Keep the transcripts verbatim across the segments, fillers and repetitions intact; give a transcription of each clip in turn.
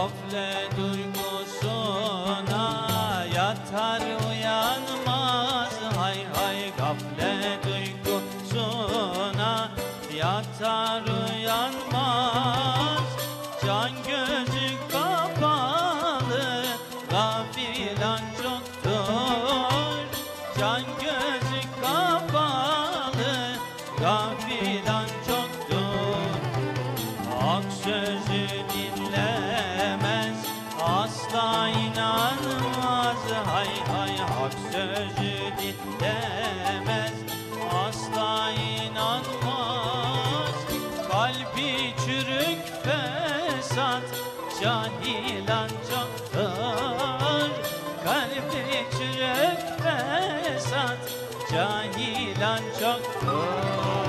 Gaflet uykusuna yatar uyanmaz, hay hay gaflet uykusuna yatar uyanmaz. Can gözü kapalı gafilan çoktur, can gözü kapalı gafilan çoktur. Hak sözü dinlemez, asla inanmaz, hay hay hak sözü dinlemez, asla inanmaz. Kalbi çürük fesat, cahilan çoktur, kalbi çürük fesat, cahilan çoktur.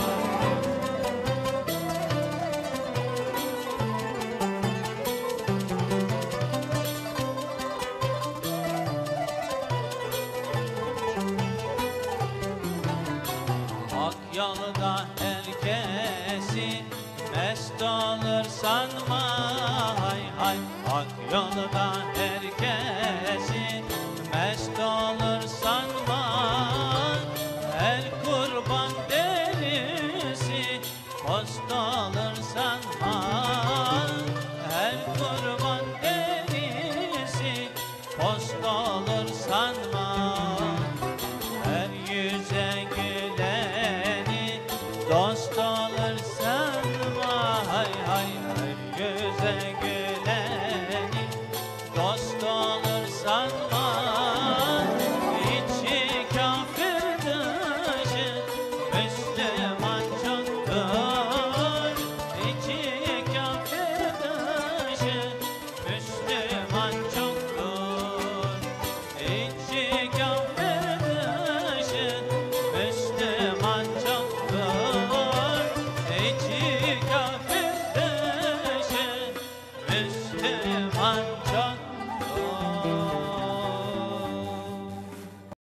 Hak yolda herkesi mest olur sanma, hay hay hak yolda herkesi mest olur sanma. Her kurban derisi post olur sanma, her kurban derisi post olur sanma. Her yüze güleni dost olur sanma, hay hay her yüze güleni dost olur sanma. İçi kafir dışı Müslüman çoktur, İçi kafir dışı